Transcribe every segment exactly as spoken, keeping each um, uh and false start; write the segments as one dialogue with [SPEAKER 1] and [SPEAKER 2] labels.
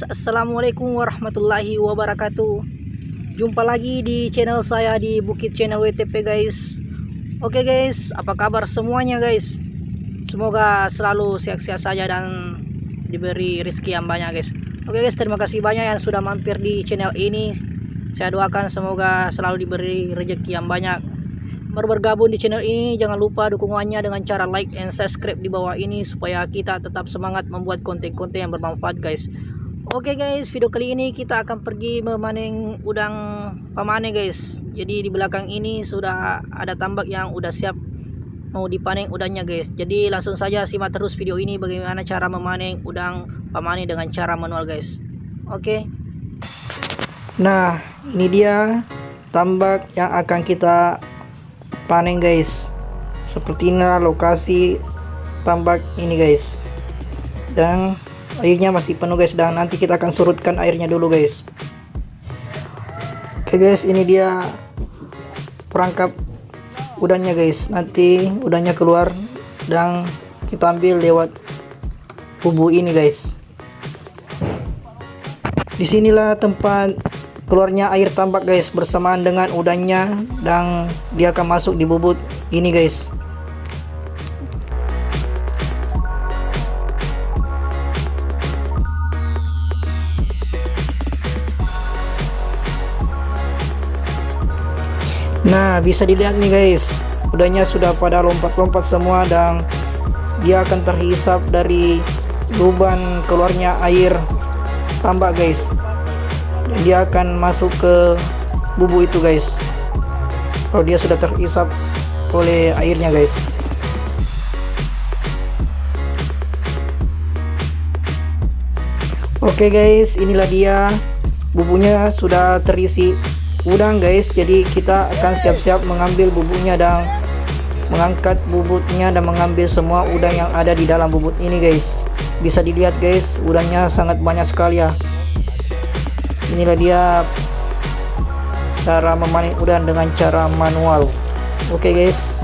[SPEAKER 1] guys, assalamualaikum warahmatullahi wabarakatuh. Jumpa lagi di channel saya di Bukit Channel W T P guys. Oke guys, apa kabar semuanya guys? Semoga selalu sehat-sehat saja dan diberi rezeki yang banyak guys. Oke guys, terima kasih banyak yang sudah mampir di channel ini. Saya doakan semoga selalu diberi rezeki yang banyak. Baru bergabung di channel ini, jangan lupa dukungannya dengan cara like and subscribe di bawah ini supaya kita tetap semangat membuat konten-konten yang bermanfaat guys. Oke guys, video kali ini kita akan pergi memanen udang pamane guys. Jadi di belakang ini sudah ada tambak yang udah siap mau dipanen udangnya guys. Jadi langsung saja simak terus video ini bagaimana cara memanen udang pamane dengan cara manual guys. Oke. Nah, ini dia tambak yang akan kita panen guys. Seperti inilah lokasi tambak ini guys, dan airnya masih penuh guys, dan nanti kita akan surutkan airnya dulu guys. Oke guys, ini dia perangkap udangnya guys. Nanti udangnya keluar dan kita ambil lewat bubu ini guys. Disinilah tempat keluarnya air tambak guys bersamaan dengan udangnya, dan dia akan masuk di bubut ini guys. Nah, bisa dilihat nih guys, udangnya sudah pada lompat-lompat semua dan dia akan terhisap dari lubang keluarnya air tambak guys. Dia akan masuk ke bubu itu guys kalau dia sudah terhisap oleh airnya guys. Oke guys, inilah dia bubunya sudah terisi udang guys. Jadi kita akan siap-siap mengambil bubunya dan mengangkat bubutnya dan mengambil semua udang yang ada di dalam bubut ini guys. Bisa dilihat guys, udangnya sangat banyak sekali ya. Inilah dia cara memanen udang dengan cara manual. Oke guys.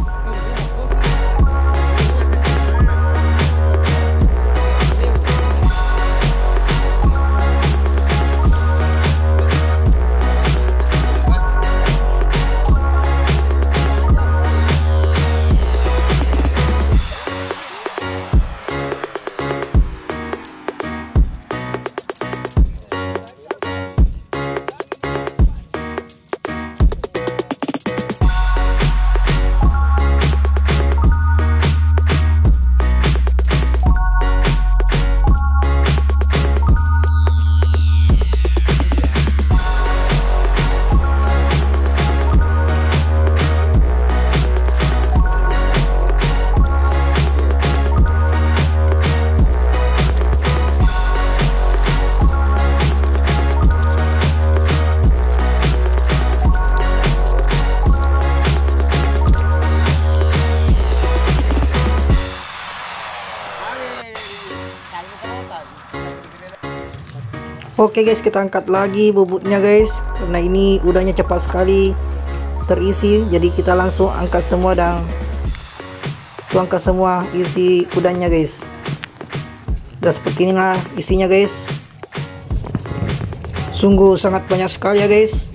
[SPEAKER 1] Oke guys, kita angkat lagi bubutnya guys, karena ini udangnya cepat sekali terisi. Jadi kita langsung angkat semua dan tuangkan semua isi udangnya guys. Dan seperti inilah isinya guys. Sungguh sangat banyak sekali ya guys.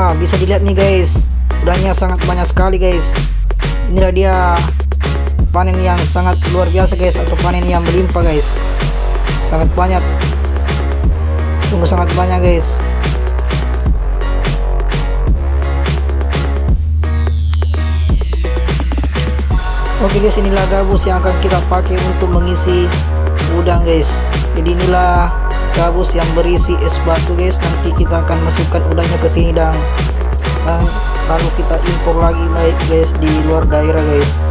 [SPEAKER 1] Nah, bisa dilihat nih guys, udangnya sangat banyak sekali guys. Inilah dia panen yang sangat luar biasa guys, atau panen yang melimpah guys. Sangat banyak, sungguh sangat banyak guys. Oke guys, inilah gabus yang akan kita pakai untuk mengisi udang guys. Jadi inilah gabus yang berisi es batu guys. Nanti kita akan masukkan udangnya ke sini dan, dan lalu kita impor lagi baik guys di luar daerah guys.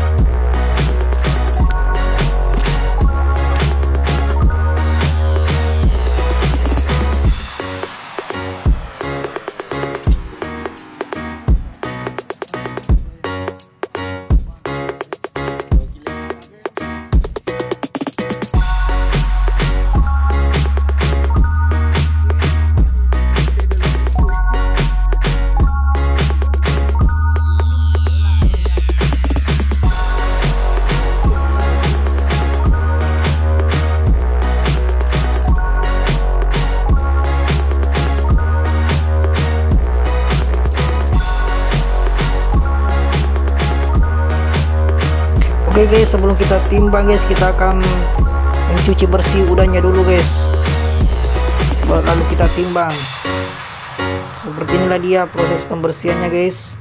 [SPEAKER 1] Oke guys, sebelum kita timbang guys, kita akan mencuci bersih udangnya dulu guys, lalu kita timbang. Seperti inilah dia proses pembersihannya guys.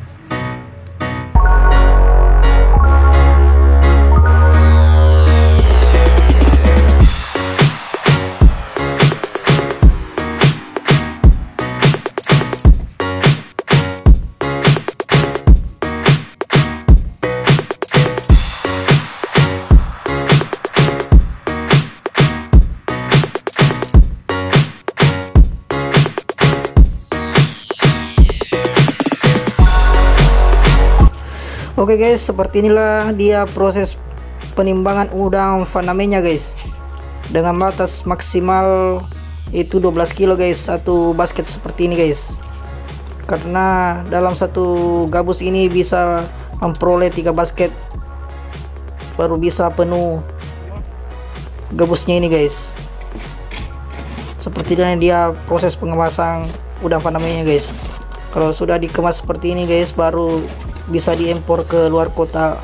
[SPEAKER 1] Oke guys, seperti inilah dia proses penimbangan udang fanamenya guys, dengan batas maksimal itu dua belas kilo guys, satu basket seperti ini guys. Karena dalam satu gabus ini bisa memperoleh tiga basket, baru bisa penuh gabusnya ini guys. Seperti ini dia proses pengemasan udang fanamenya guys. Kalau sudah dikemas seperti ini guys, baru bisa diimpor ke luar kota.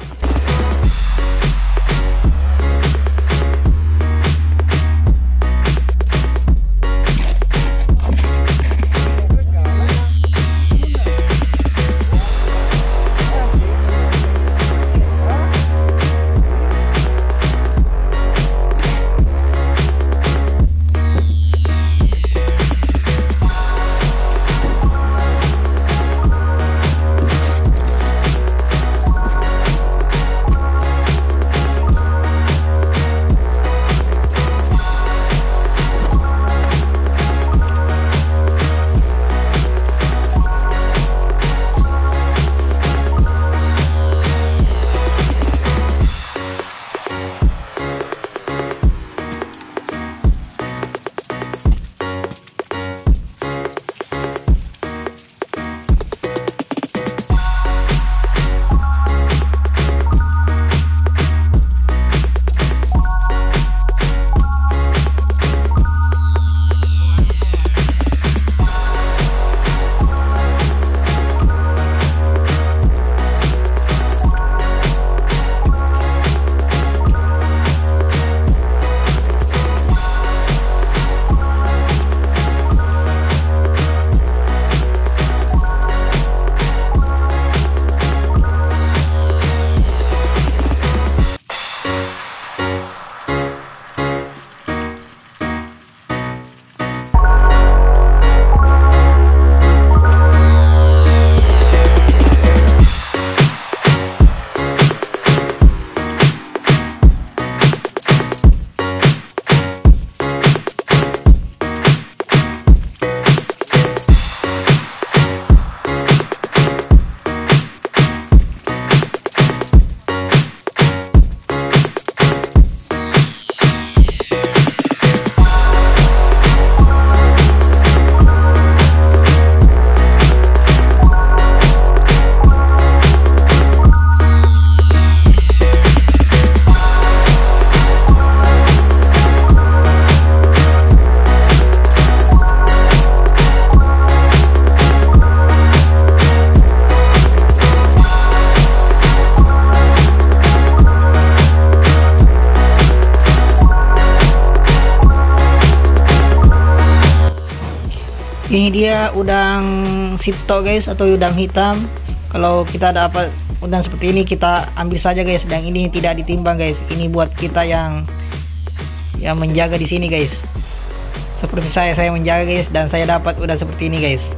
[SPEAKER 1] Ini dia udang sito guys, atau udang hitam. Kalau kita dapat udang seperti ini kita ambil saja guys, dan ini tidak ditimbang guys. Ini buat kita yang yang menjaga di sini guys. Seperti saya, saya menjaga guys, dan saya dapat udang seperti ini guys.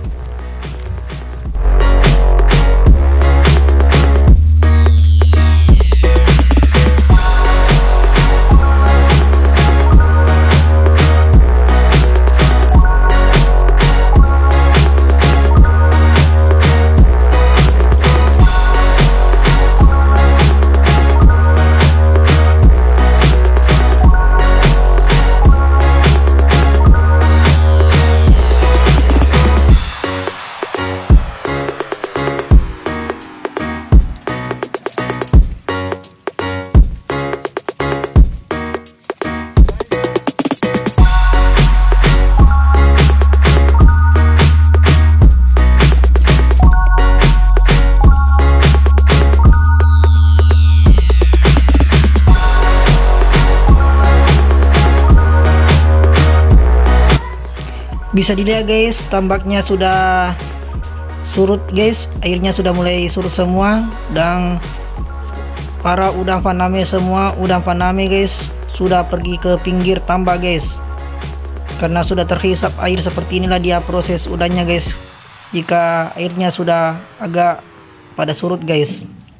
[SPEAKER 1] Bisa dilihat guys, tambaknya sudah surut guys, airnya sudah mulai surut semua, dan para udang faname semua, udang faname guys sudah pergi ke pinggir tambak guys, karena sudah terhisap air. Seperti inilah dia proses udangnya guys, jika airnya sudah agak pada surut guys.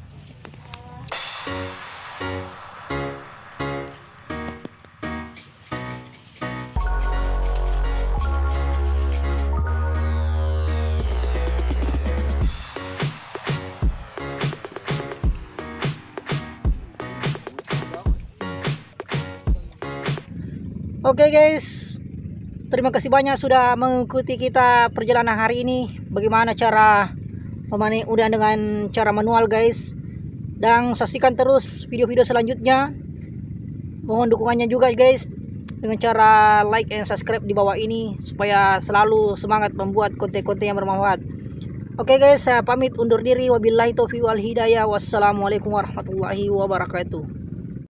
[SPEAKER 1] Oke guys, terima kasih banyak sudah mengikuti kita perjalanan hari ini. Bagaimana cara memanen udang dengan cara manual guys. Dan saksikan terus video-video selanjutnya. Mohon dukungannya juga guys, dengan cara like and subscribe di bawah ini, supaya selalu semangat membuat konten-konten yang bermanfaat. Oke guys, saya pamit undur diri. Wabillahi taufiq wal hidayah. Wassalamualaikum warahmatullahi wabarakatuh.